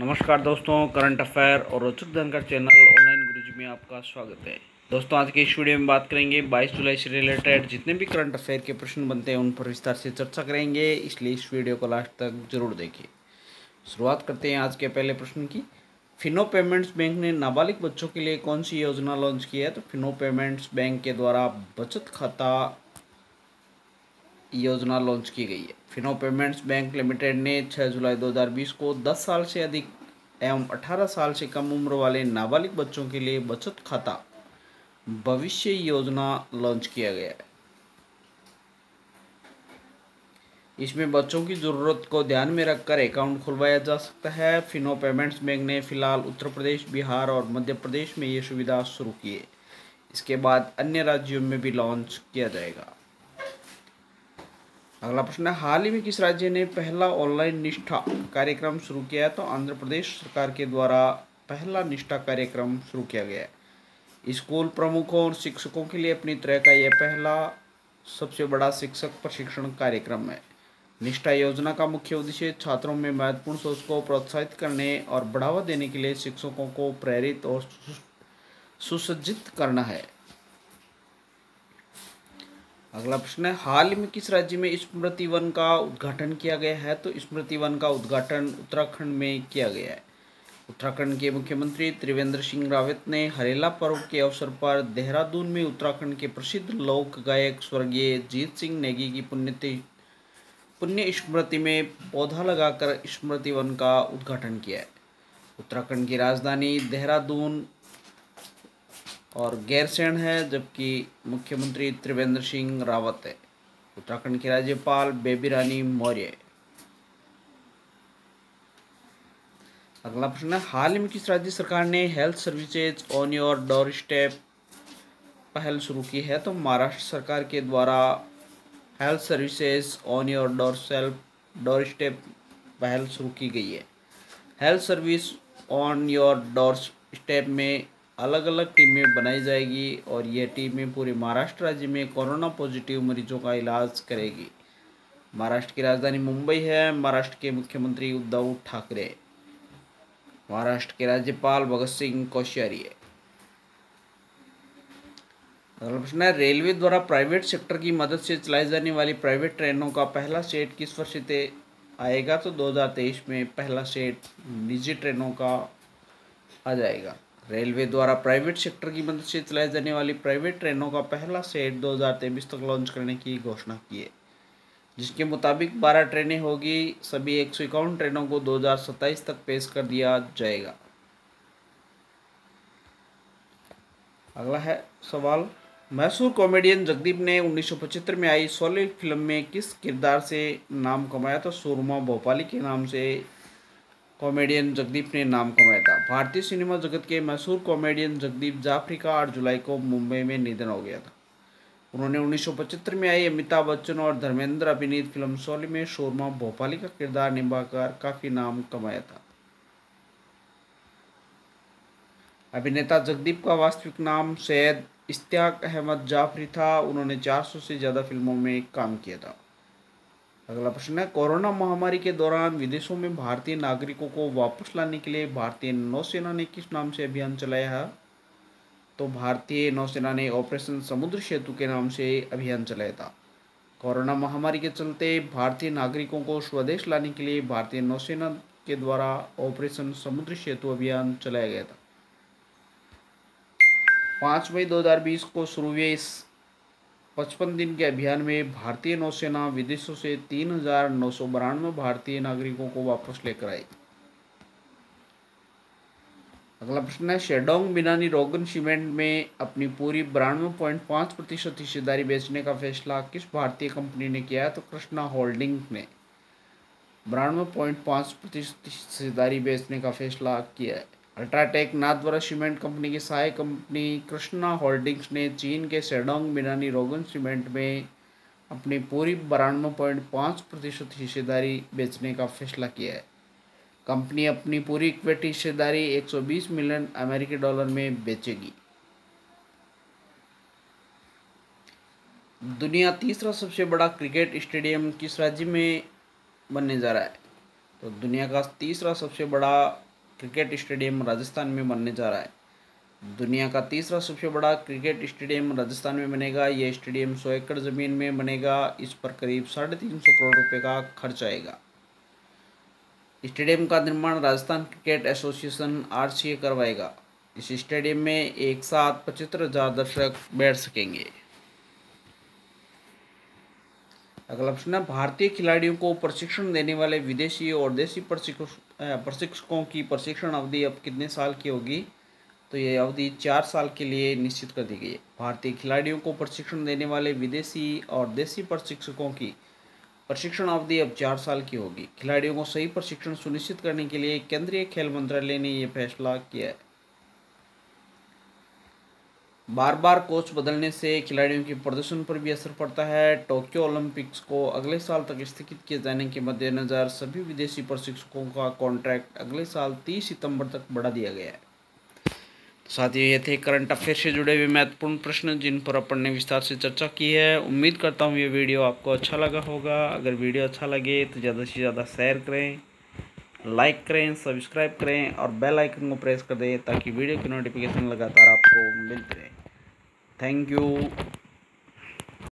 नमस्कार दोस्तों, current affair और रोचक जानकारी चैनल ऑनलाइन गुरुजी में आपका स्वागत है। दोस्तों, आज के इस वीडियो में बात करेंगे 22 जुलाई से रिलेटेड जितने भी करंट अफेयर के प्रश्न बनते हैं उन पर विस्तार से चर्चा करेंगे, इसलिए इस वीडियो को लास्ट तक जरूर देखिए। शुरुआत करते हैं आज के पहले प्रश्न की। फिनो पेमेंट्स बैंक ने नाबालिग बच्चों के लिए कौन सी योजना लॉन्च की है? तो फिनो पेमेंट्स बैंक के द्वारा बचत खाता योजना लॉन्च की गई है। फिनो पेमेंट्स बैंक लिमिटेड ने 6 जुलाई 2020 को 10 साल से अधिक एवं 18 साल से कम उम्र वाले नाबालिग बच्चों के लिए बचत खाता भविष्य योजना लॉन्च किया गया है। इसमें बच्चों की ज़रूरत को ध्यान में रखकर अकाउंट खुलवाया जा सकता है। फिनो पेमेंट्स बैंक ने फिलहाल उत्तर प्रदेश, बिहार और मध्य प्रदेश में ये सुविधा शुरू की है। इसके बाद अन्य राज्यों में भी लॉन्च किया जाएगा। अगला प्रश्न है, हाल ही में किस राज्य ने पहला ऑनलाइन निष्ठा कार्यक्रम शुरू किया है? तो आंध्र प्रदेश सरकार के द्वारा पहला निष्ठा कार्यक्रम शुरू किया गया है। स्कूल प्रमुखों और शिक्षकों के लिए अपनी तरह का यह पहला सबसे बड़ा शिक्षक प्रशिक्षण कार्यक्रम है। निष्ठा योजना का मुख्य उद्देश्य छात्रों में महत्वपूर्ण सोच को प्रोत्साहित करने और बढ़ावा देने के लिए शिक्षकों को प्रेरित और सुसज्जित करना है। अगला प्रश्न है, हाल ही में किस राज्य में स्मृति वन का उद्घाटन किया गया है? तो स्मृति वन का उद्घाटन उत्तराखंड में किया गया है। उत्तराखंड के मुख्यमंत्री त्रिवेंद्र सिंह रावत ने हरेला पर्व के अवसर पर देहरादून में उत्तराखंड के प्रसिद्ध लोक गायक स्वर्गीय जीत सिंह नेगी की पुण्य स्मृति में पौधा लगाकर स्मृति वन का उद्घाटन किया है। उत्तराखंड की राजधानी देहरादून और गैरसैंण है, जबकि मुख्यमंत्री त्रिवेंद्र सिंह रावत है। उत्तराखंड की राज्यपाल बेबी रानी मौर्य। अगला प्रश्न है, हाल ही में किस राज्य सरकार ने health services on your doorstep पहल शुरू की है? तो महाराष्ट्र सरकार के द्वारा health services on your doorstep पहल शुरू की गई है। Health service on your doorstep में अलग अलग टीमें बनाई जाएगी और ये टीमें पूरे महाराष्ट्र राज्य में कोरोना पॉजिटिव मरीजों का इलाज करेगी। महाराष्ट्र की राजधानी मुंबई है। महाराष्ट्र के मुख्यमंत्री उद्धव ठाकरे। महाराष्ट्र के राज्यपाल भगत सिंह कोश्यारी है। अगला प्रश्न है, रेलवे द्वारा प्राइवेट सेक्टर की मदद से चलाई जाने वाली प्राइवेट ट्रेनों का पहला सेट किस वर्ष से आएगा? तो 2023 में पहला सेट निजी ट्रेनों का आ जाएगा। रेलवे द्वारा प्राइवेट सेक्टर की मदद से चलाई जाने वाली प्राइवेट ट्रेनों का पहला सेट 2023 तक लॉन्च करने की घोषणा की है, जिसके मुताबिक 12 ट्रेनें होगी। सभी 151 ट्रेनों को 2027 तक पेश कर दिया जाएगा। अगला है सवाल, मैसूर कॉमेडियन जगदीप ने 1975 में आई शोले फिल्म में किस किरदार से नाम कमाया? तो सुरमा भोपाली के नाम से कॉमेडियन जगदीप ने नाम कमाया था। भारतीय सिनेमा जगत के मशहूर कॉमेडियन जगदीप जाफरी का 8 जुलाई को मुंबई में निधन हो गया था। उन्होंने 1975 में आई अमिताभ बच्चन और धर्मेंद्र अभिनीत फिल्म शोले में सुरमा भोपाली का किरदार निभाकर काफी नाम कमाया था। अभिनेता जगदीप का वास्तविक नाम सैयद इश्तियाक अहमद जाफरी था। उन्होंने 400 से ज़्यादा फिल्मों में काम किया था। अगला प्रश्न है, कोरोना महामारी के दौरान विदेशों में भारतीय नागरिकों को वापस लाने के लिए भारतीय नौसेना ने किस नाम से अभियान चलाया है? तो भारतीय नौसेना ने ऑपरेशन समुद्र सेतु के नाम से अभियान चलाया था। कोरोना महामारी के चलते भारतीय नागरिकों को स्वदेश लाने के लिए भारतीय नौसेना के द्वारा ऑपरेशन समुद्र सेतु अभियान चलाया गया था। 5 मई 2020 को शुरू हुए इस 55 दिन के अभियान में भारतीय नौसेना विदेशों से 3,992 भारतीय नागरिकों को वापस लेकर आई। अगला प्रश्न है, शेडोंग बिनानी रोगन सीमेंट में अपनी पूरी 92.5% हिस्सेदारी बेचने का फैसला किस भारतीय कंपनी ने किया है? तो कृष्णा होल्डिंग्स ने 92.5% हिस्सेदारी बेचने का फैसला किया है। अल्ट्राटेक नाथद्वारा सीमेंट कंपनी की सहायक कंपनी कृष्णा होल्डिंग्स ने चीन के शेडोंग बिनानी रोगन सीमेंट में अपनी पूरी 92.5% हिस्सेदारी बेचने का फैसला किया है। कंपनी अपनी पूरी इक्विटी हिस्सेदारी 120 मिलियन अमेरिकी डॉलर में बेचेगी। दुनिया तीसरा सबसे बड़ा क्रिकेट स्टेडियम किस राज्य में बनने जा रहा है? तो दुनिया का तीसरा सबसे बड़ा क्रिकेट स्टेडियम राजस्थान में बनने जा रहा है। दुनिया का तीसरा सबसे बड़ा क्रिकेट स्टेडियम राजस्थान में बनेगा। यह स्टेडियम 100 एकड़ ज़मीन में बनेगा। इस पर करीब 350 करोड़ रुपए का खर्च आएगा। स्टेडियम का निर्माण राजस्थान क्रिकेट एसोसिएशन RCA करवाएगा। इस स्टेडियम में एक साथ 75,000 दर्शक बैठ सकेंगे। अगला प्रश्न है, भारतीय खिलाड़ियों को प्रशिक्षण देने वाले विदेशी और देसी प्रशिक्षकों की प्रशिक्षण अवधि अब कितने साल की होगी? तो ये अवधि 4 साल के लिए निश्चित कर दी गई है। भारतीय खिलाड़ियों को प्रशिक्षण देने वाले विदेशी और देसी प्रशिक्षकों की प्रशिक्षण अवधि अब 4 साल की होगी। खिलाड़ियों को सही प्रशिक्षण सुनिश्चित करने के लिए केंद्रीय खेल मंत्रालय ने यह फैसला किया है। बार बार कोच बदलने से खिलाड़ियों के प्रदर्शन पर भी असर पड़ता है। टोक्यो ओलंपिक्स को अगले साल तक स्थगित किए जाने के मद्देनज़र सभी विदेशी प्रशिक्षकों का कॉन्ट्रैक्ट अगले साल 30 सितंबर तक बढ़ा दिया गया है। साथियों, ये थे करंट अफेयर से जुड़े हुए महत्वपूर्ण प्रश्न जिन पर अपन ने विस्तार से चर्चा की है। उम्मीद करता हूँ ये वीडियो आपको अच्छा लगा होगा। अगर वीडियो अच्छा लगे तो ज़्यादा से ज़्यादा शेयर करें, लाइक करें, सब्सक्राइब करें और बेल आइकन को प्रेस कर दें ताकि वीडियो की नोटिफिकेशन लगातार आपको मिलती रहे। Thank you.